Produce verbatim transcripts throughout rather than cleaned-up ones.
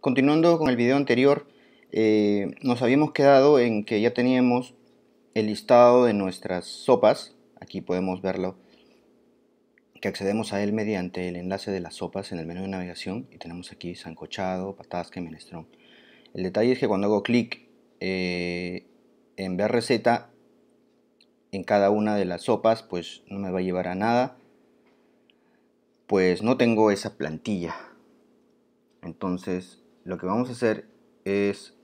continuando con el video anterior, eh, nos habíamos quedado en que ya teníamos el listado de nuestras sopas. Aquí podemos verlo, que accedemos a él mediante el enlace de las sopas en el menú de navegación, y tenemos aquí sancochado, patasca y menestrón. El detalle es que cuando hago clic eh, en ver receta en cada una de las sopas, pues no me va a llevar a nada, pues no tengo esa plantilla. Entonces lo que vamos a hacer es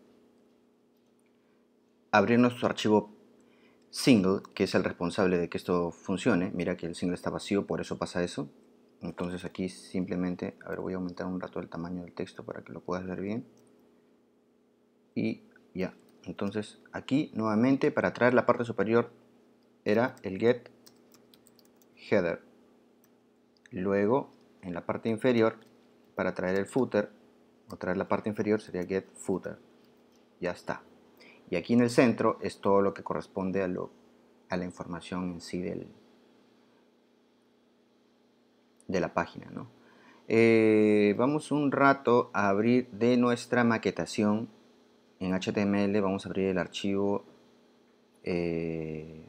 abrir nuestro archivo single, que es el responsable de que esto funcione. Mira que el single está vacío, por eso pasa eso. Entonces aquí simplemente, a ver, voy a aumentar un rato el tamaño del texto para que lo puedas ver bien. Y ya, entonces aquí nuevamente para traer la parte superior era el get header. Luego en la parte inferior, para traer el footer o traer la parte inferior, sería get footer. Ya está. Y aquí en el centro es todo lo que corresponde a, lo, a la información en sí del, de la página, ¿no? Eh, vamos un rato a abrir de nuestra maquetación en H T M L. Vamos a abrir el archivo eh,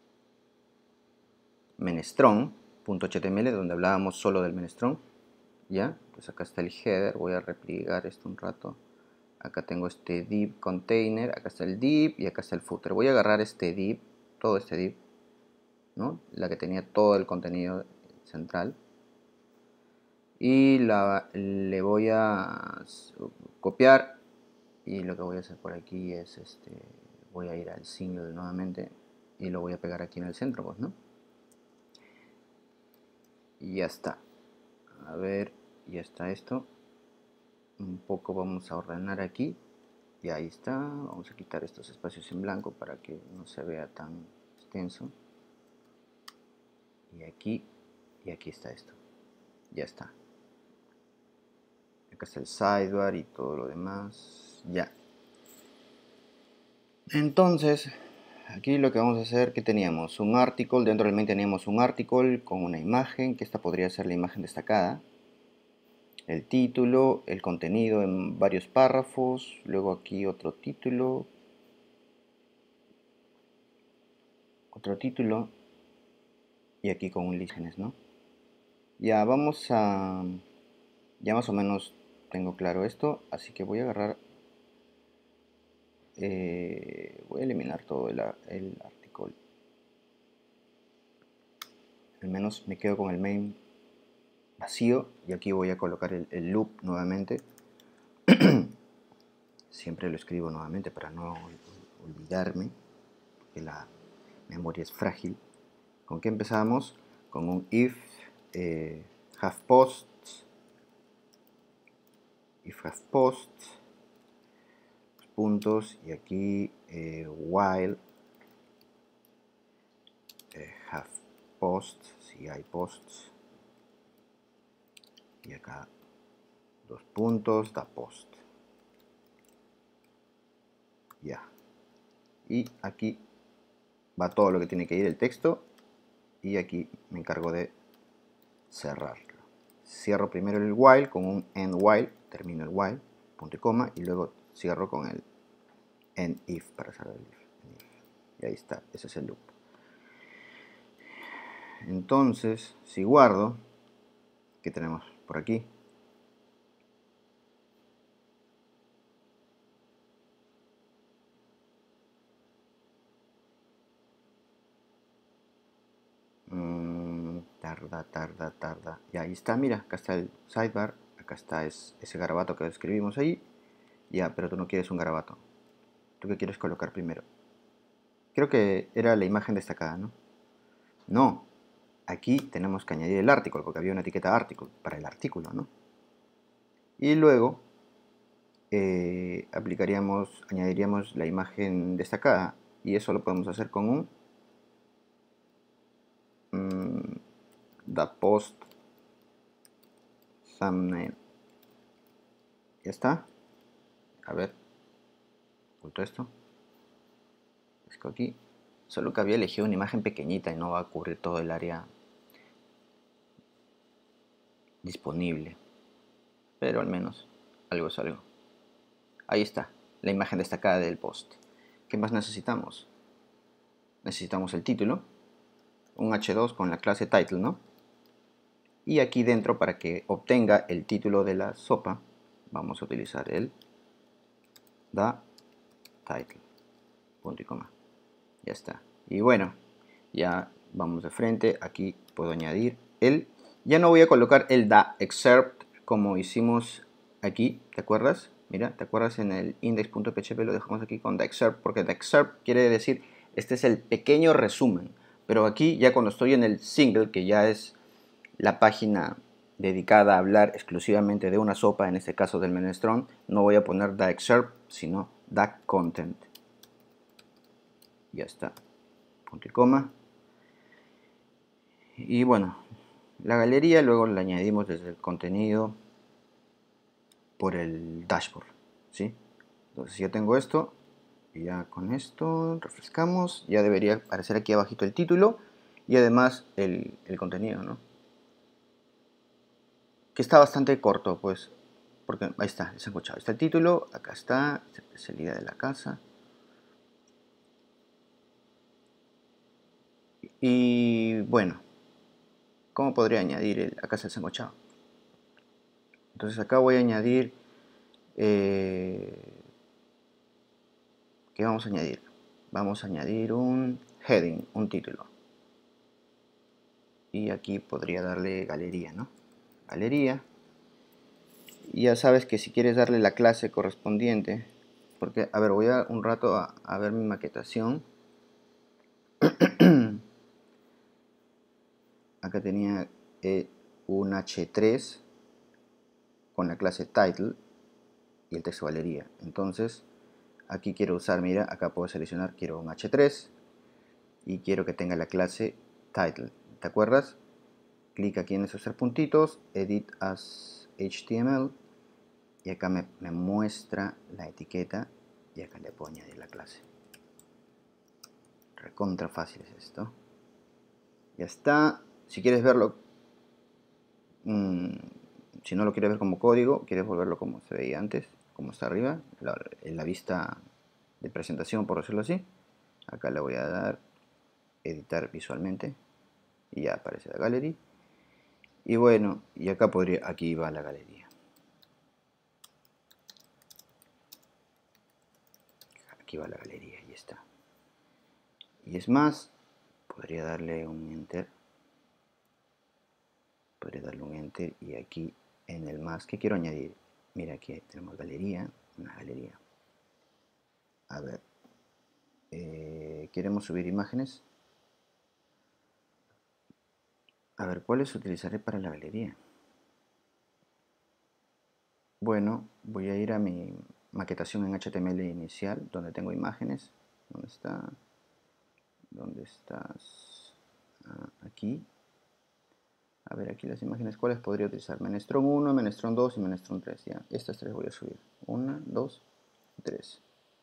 menestrón.html, donde hablábamos solo del menestrón. Ya, pues acá está el header. Voy a replicar esto un rato. Acá tengo este div container, acá está el div y acá está el footer. Voy a agarrar este div, todo este div, ¿no? La que tenía todo el contenido central, y la, le voy a copiar, y lo que voy a hacer por aquí es este, voy a ir al single nuevamente y lo voy a pegar aquí en el centro, pues, ¿no? Y ya está. A ver, ya está esto. Un poco vamos a ordenar aquí. Y ahí está. Vamos a quitar estos espacios en blanco para que no se vea tan extenso. Y aquí, y aquí está esto. Ya está. Acá está el sidebar y todo lo demás. Ya. Entonces, aquí lo que vamos a hacer, que teníamos un article, dentro del main teníamos un article con una imagen, que esta podría ser la imagen destacada, el título, el contenido en varios párrafos, luego aquí otro título, otro título, y aquí con un líneas, ¿no? Ya vamos a, ya más o menos tengo claro esto, así que voy a agarrar, eh, voy a eliminar todo el, el article. Al menos me quedo con el main vacío, y aquí voy a colocar el, el loop nuevamente. Siempre lo escribo nuevamente para no olvidarme, porque la memoria es frágil. ¿Con qué empezamos? Con un if eh, have posts, if have posts, puntos, y aquí eh, while eh, have posts, si hay posts, y acá dos puntos, da post. Ya. Y aquí va todo lo que tiene que ir el texto, y aquí me encargo de cerrarlo. Cierro primero el while con un end while, termino el while, punto y coma, y luego cierro con el end if para cerrar el if. Y ahí está, ese es el loop. Entonces, si guardo, ¿qué tenemos por aquí? Mm, tarda, tarda, tarda. Y ahí está, mira, acá está el sidebar, acá está es, ese garabato que escribimos ahí. Ya, pero tú no quieres un garabato. ¿Tú qué quieres colocar primero? Creo que era la imagen destacada, ¿no? No, aquí tenemos que añadir el artículo, porque había una etiqueta article para el artículo, ¿no? Y luego eh, aplicaríamos, añadiríamos la imagen destacada, y eso lo podemos hacer con un mmm, the post thumbnail. Ya está. A ver, oculto esto. Esto aquí. Solo que había elegido una imagen pequeñita y no va a cubrir todo el área disponible, pero al menos algo es algo. Ahí está, la imagen destacada del post. ¿Qué más necesitamos? Necesitamos el título, un hache dos con la clase title, ¿no? Y aquí dentro, para que obtenga el título de la sopa, vamos a utilizar el da title, punto y coma. Ya está. Y bueno, ya vamos de frente. Aquí puedo añadir el. Ya no voy a colocar el da excerpt como hicimos aquí, ¿te acuerdas? Mira, ¿te acuerdas? En el index.php lo dejamos aquí con da excerpt, porque da excerpt quiere decir este es el pequeño resumen. Pero aquí ya cuando estoy en el single, que ya es la página dedicada a hablar exclusivamente de una sopa, en este caso del menestrón, no voy a poner da excerpt, sino da content. Ya está. Punto y coma. Y bueno, la galería luego la añadimos desde el contenido por el dashboard, ¿sí? Entonces ya tengo esto, y ya con esto refrescamos, ya debería aparecer aquí abajito el título y además el, el contenido, ¿no? Que está bastante corto, pues, porque ahí está, les he escuchado. Está el título, acá está, salida de la casa. Y bueno, ¿cómo podría añadir el, acá está el sancochado? Entonces acá voy a añadir, eh, ¿qué vamos a añadir? Vamos a añadir un heading, un título. Y aquí podría darle galería, ¿no? Galería. Y ya sabes que si quieres darle la clase correspondiente, porque, a ver, voy a un rato a, a ver mi maquetación. Acá tenía eh, un hache tres con la clase title y el texto galería. Entonces, aquí quiero usar, mira, acá puedo seleccionar, quiero un hache tres y quiero que tenga la clase title. ¿Te acuerdas? Clic aquí en esos tres puntitos, edit as H T M L y acá me, me muestra la etiqueta y acá le puedo añadir la clase. Recontra fácil es esto. Ya está. Si quieres verlo, mmm, si no lo quieres ver como código, quieres volverlo como se veía antes, como está arriba, la, en la vista de presentación, por decirlo así. Acá le voy a dar editar visualmente y ya aparece la gallery. Y bueno, y acá podría, aquí va la galería. Aquí va la galería, y está. Y es más, podría darle un enter. Podría darle un enter y aquí en el más, ¿qué quiero añadir? Mira, aquí tenemos galería, una galería. A ver, eh, queremos subir imágenes. A ver, ¿cuáles utilizaré para la galería? Bueno, voy a ir a mi maquetación en H T M L inicial, donde tengo imágenes. ¿Dónde está? ¿Dónde estás? Ah, aquí. A ver, aquí las imágenes, ¿cuáles podría utilizar? Menestrón uno, Menestrón dos y Menestrón tres. Ya, estas tres voy a subir. una, dos, tres.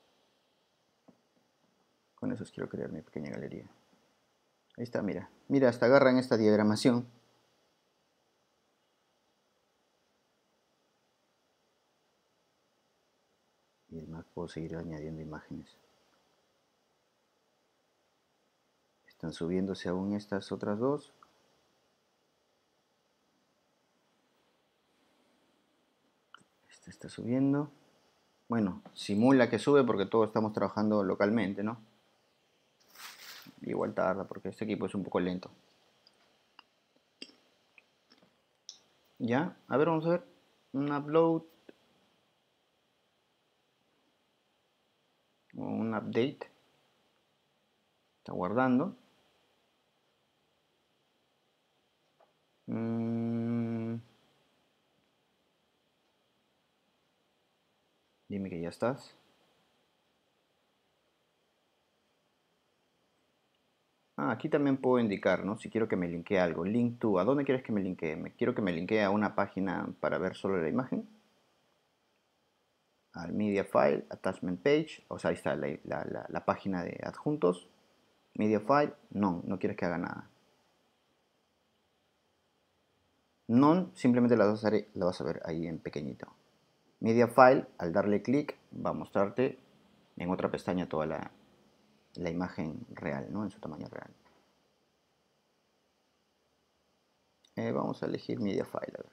Con esos quiero crear mi pequeña galería. Ahí está, mira. Mira, hasta agarran esta diagramación. Y además puedo seguir añadiendo imágenes. Están subiéndose aún estas otras dos. Esta está subiendo. Bueno, simula que sube porque todos estamos trabajando localmente, ¿no? Igual tarda porque este equipo es un poco lento. Ya, a ver, vamos a ver. Un upload. O un update. Está guardando. Mm. Dime que ya estás. Ah, aquí también puedo indicar, ¿no? Si quiero que me linkee algo. Link to. ¿A dónde quieres que me linkee? ¿Me quiero que me linkee a una página para ver solo la imagen? Al media file, attachment page. O sea, ahí está la, la, la, la página de adjuntos. Media file. No, no quieres que haga nada. None, simplemente la vas, a ver, la vas a ver ahí en pequeñito. Media File, al darle clic, va a mostrarte en otra pestaña toda la, la imagen real, ¿no? En su tamaño real. Eh, vamos a elegir Media File. A ver.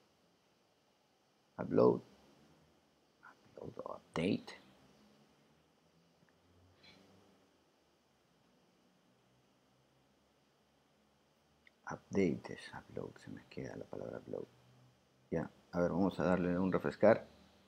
Upload. Upload o Update. Update es upload, se me queda la palabra upload. Ya, a ver, vamos a darle un refrescar.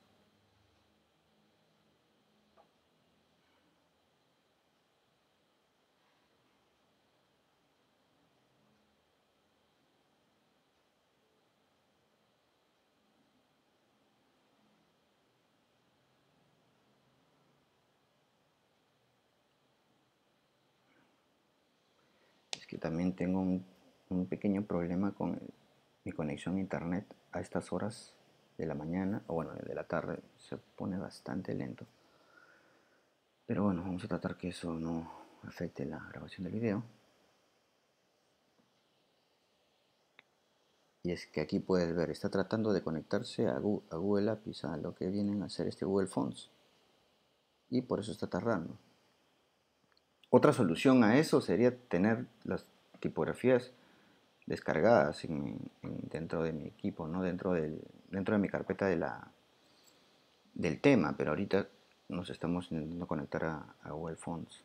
Es que también tengo un, un pequeño problema con el, mi conexión a internet a estas horas de la mañana, o bueno, de la tarde, se pone bastante lento. Pero bueno, vamos a tratar que eso no afecte la grabación del video. Y es que aquí puedes ver, está tratando de conectarse a Google, a Google A P Is, a lo que vienen a hacer este Google Fonts. Y por eso está tardando. Otra solución a eso sería tener las tipografías descargadas en, en, dentro de mi equipo, ¿no? dentro, del, dentro de mi carpeta de la, del tema, pero ahorita nos estamos intentando conectar a, a Google Fonts.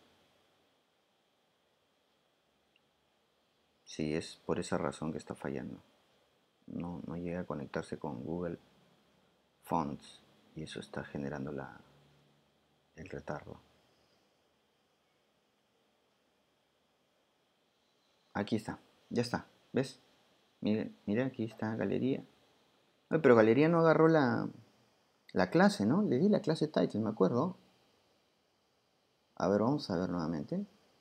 Sí, es por esa razón que está fallando. No, no llega a conectarse con Google Fonts y eso está generando la, el retardo. Aquí está, ya está, ¿ves? Miren, mira, aquí está galería. Ay, pero galería no agarró la, la clase, ¿no? Le di la clase title, me acuerdo. A ver, vamos a ver nuevamente.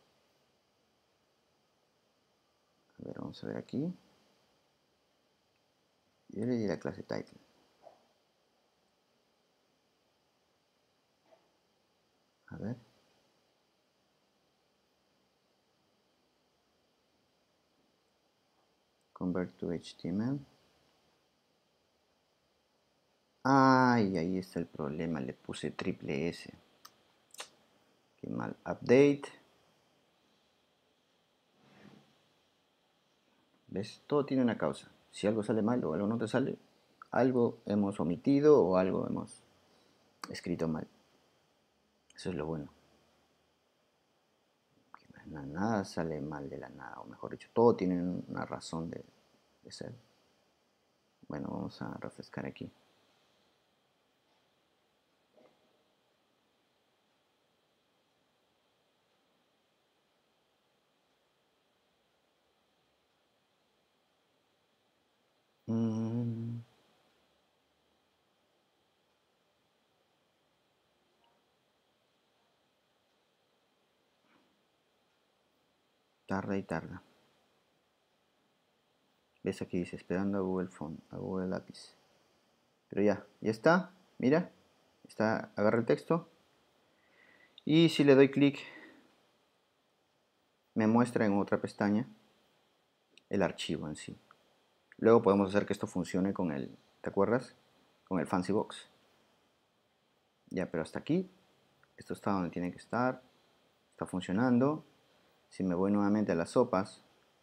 A ver, vamos a ver aquí. Yo le di la clase title. A ver. Convert to H T M L. Ay, ahí está el problema. Le puse triple S. Qué mal. Update. ¿Ves? Todo tiene una causa. Si algo sale mal o algo no te sale, algo hemos omitido o algo hemos escrito mal. Eso es lo bueno. Nada sale mal de la nada, o mejor dicho, todo tiene una razón de, de ser. Bueno, vamos a refrescar aquí. Mm. Tarda y tarda. Ves aquí dice esperando a Google Phone, a Google Lápiz. Pero ya, ya está. Mira, está, agarra el texto. Y si le doy clic, me muestra en otra pestaña el archivo en sí. Luego podemos hacer que esto funcione con el, ¿te acuerdas? Con el Fancy Box. Ya, pero hasta aquí, esto está donde tiene que estar. Está funcionando. Si me voy nuevamente a las sopas,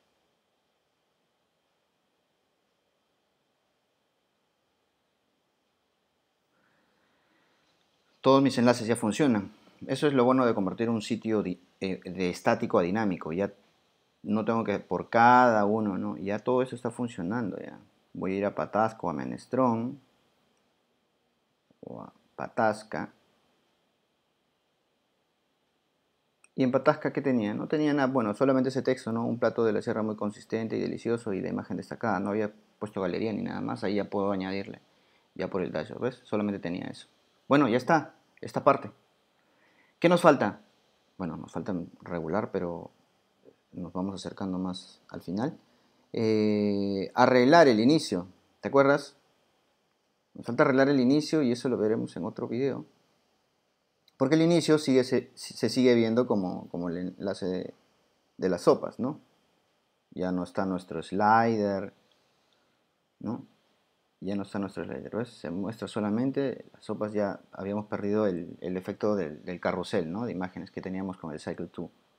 todos mis enlaces ya funcionan. Eso es lo bueno de convertir un sitio de, eh, de estático a dinámico. Ya no tengo que por cada uno, ¿no? Ya todo eso está funcionando ya. Voy a ir a Patasco, a Menestrón o a Patasca. Y en Patasca, ¿qué tenía? No tenía nada, bueno, solamente ese texto, ¿no? Un plato de la sierra muy consistente y delicioso y la imagen destacada. No había puesto galería ni nada más. Ahí ya puedo añadirle, ya por el dashboard, ¿ves? Solamente tenía eso. Bueno, ya está, esta parte. ¿Qué nos falta? Bueno, nos falta regular, pero nos vamos acercando más al final. Eh, arreglar el inicio, ¿te acuerdas? Nos falta arreglar el inicio y eso lo veremos en otro video. Porque el inicio sigue, se, se sigue viendo como, como el enlace de, de las sopas, ¿no? Ya no está nuestro slider, ¿no? ya no está nuestro slider, ¿ves? Se muestra solamente las sopas, ya habíamos perdido el, el efecto del, del carrusel, ¿no? De imágenes que teníamos con el Cycle dos.